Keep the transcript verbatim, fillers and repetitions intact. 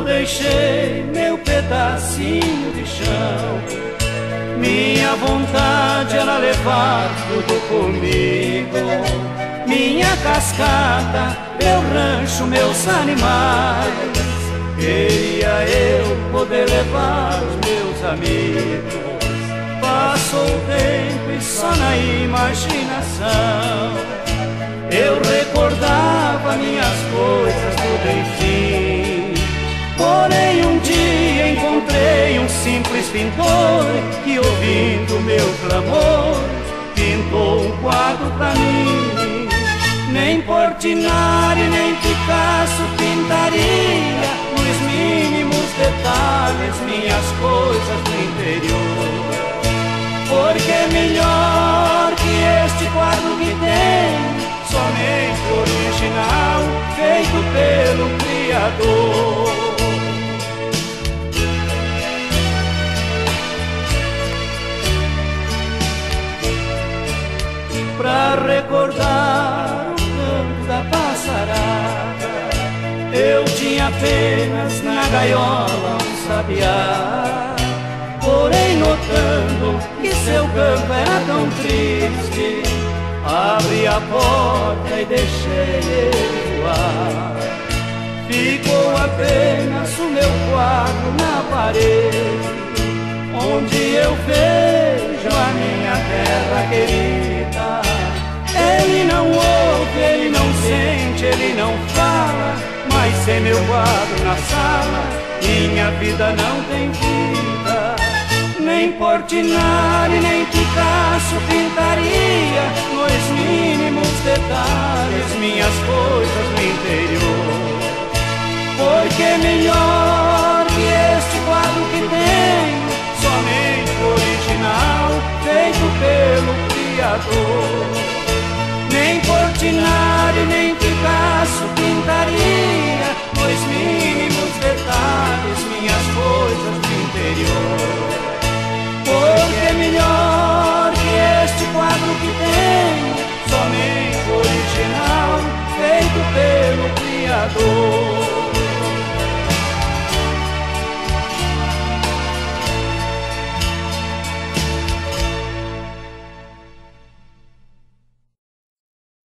quando deixei meu pedacinho de chão. Minha vontade era levar tudo comigo, minha cascata, meu rancho, meus animais. Queria eu poder levar os meus amigos. Passou o tempo e só na imaginação eu recordava minhas coisas, tudo enfim. Porém um dia encontrei um simples pintor que, ouvindo meu clamor, pintou um quadro pra mim. Nem Portinari, nem Picasso pintaria nos mínimos detalhes minhas coisas do interior. Porque é melhor que este quadro que tem, somente original, feito pelo Criador. Pra recordar o canto da passarada, eu tinha apenas na gaiola um sabiá. Porém notando que seu canto era tão triste, abri a porta e deixei ele voar. Ficou apenas o meu quadro na parede, onde eu vejo a minha terra querida. Ele não ouve, ele não sente, ele não fala, mas sem meu quadro na sala, minha vida não tem vida. Nem Portinari, nem Picasso pintaria nos mínimos detalhes minhas coisas no interior. Porque é melhor que este quadro que tenho, somente original, feito pelo Criador. Nem Portinari, nem Picasso pintaria nos mínimos detalhes minhas coisas do interior. Porque é melhor que este quadro que tenho, somente original, feito pelo Criador.